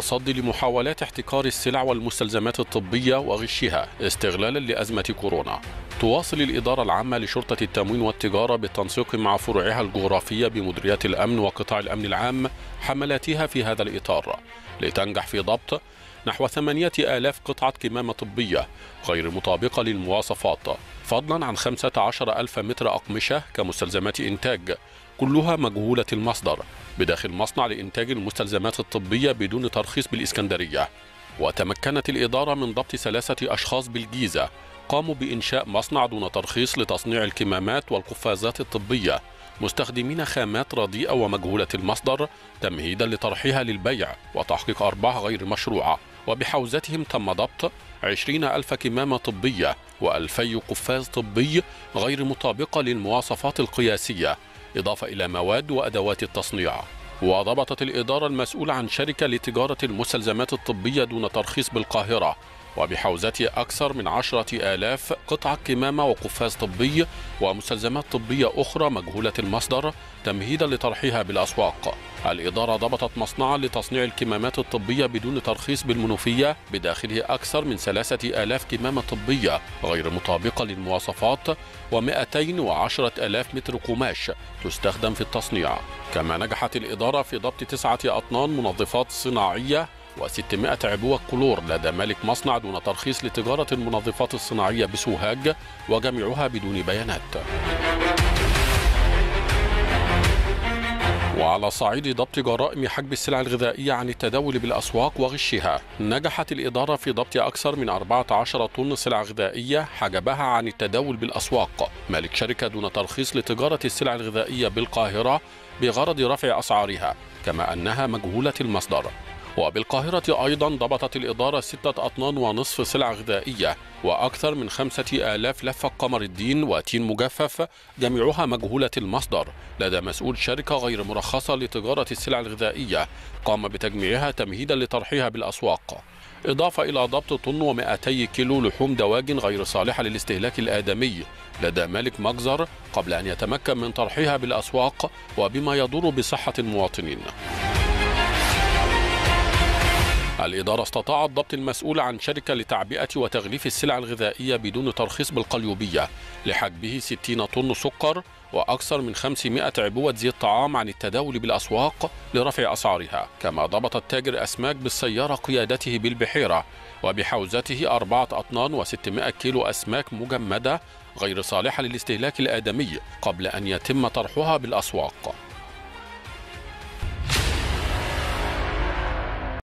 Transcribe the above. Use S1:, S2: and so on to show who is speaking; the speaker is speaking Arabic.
S1: للتصدي لمحاولات احتكار السلع والمستلزمات الطبية وغشها استغلالا لأزمة كورونا. تواصل الإدارة العامة لشرطة التموين والتجارة بالتنسيق مع فروعها الجغرافية بمديريات الأمن وقطاع الأمن العام حملاتها في هذا الإطار، لتنجح في ضبط نحو 8000 قطعة كمامة طبية غير مطابقة للمواصفات، فضلا عن 15,000 متر أقمشة كمستلزمات إنتاج كلها مجهولة المصدر بداخل مصنع لإنتاج المستلزمات الطبية بدون ترخيص بالإسكندرية. وتمكنت الإدارة من ضبط 3 أشخاص بالجيزة قاموا بإنشاء مصنع دون ترخيص لتصنيع الكمامات والقفازات الطبية مستخدمين خامات رديئة ومجهولة المصدر تمهيدا لطرحها للبيع وتحقيق أرباح غير مشروعة. وبحوزتهم تم ضبط 20,000 كمامة طبية و2000 قفاز طبي غير مطابقة للمواصفات القياسية، إضافة إلى مواد وأدوات التصنيع. وضبطت الإدارة المسؤول عن شركة لتجارة المستلزمات الطبية دون ترخيص بالقاهرة وبحوزته أكثر من 10,000 قطعة كمامة وقفاز طبي ومستلزمات طبية أخرى مجهولة المصدر تمهيدا لطرحها بالأسواق. الإدارة ضبطت مصنعا لتصنيع الكمامات الطبية بدون ترخيص بالمنوفية بداخله أكثر من 3,000 كمامة طبية غير مطابقة للمواصفات و210,000 متر قماش تستخدم في التصنيع. كما نجحت الإدارة في ضبط 9 أطنان منظفات صناعية و600 عبوة كلور لدى مالك مصنع دون ترخيص لتجارة المنظفات الصناعية بسوهاج وجميعها بدون بيانات. وعلى صعيد ضبط جرائم حجب السلع الغذائية عن التداول بالأسواق وغشها، نجحت الإدارة في ضبط أكثر من 14 طن سلع غذائية حجبها عن التداول بالأسواق مالك شركة دون ترخيص لتجارة السلع الغذائية بالقاهرة بغرض رفع أسعارها، كما أنها مجهولة المصدر. وبالقاهرة أيضا ضبطت الإدارة 6 أطنان ونصف سلع غذائية وأكثر من 5,000 لفة قمر الدين وتين مجفف جميعها مجهولة المصدر لدى مسؤول شركة غير مرخصة لتجارة السلع الغذائية قام بتجميعها تمهيدا لطرحها بالأسواق، إضافة إلى ضبط طن و200 كيلو لحوم دواجن غير صالحة للاستهلاك الآدمي لدى مالك مجزر قبل أن يتمكن من طرحها بالأسواق وبما يضر بصحة المواطنين. الإدارة استطاعت ضبط المسؤول عن شركة لتعبئة وتغليف السلع الغذائية بدون ترخيص بالقليوبية لحجبه 60 طن سكر وأكثر من 500 عبوة زيت طعام عن التداول بالأسواق لرفع أسعارها. كما ضبط تاجر أسماك بالسيارة قيادته بالبحيرة وبحوزته 4 أطنان و600 كيلو أسماك مجمدة غير صالحة للاستهلاك الآدمي قبل أن يتم طرحها بالأسواق.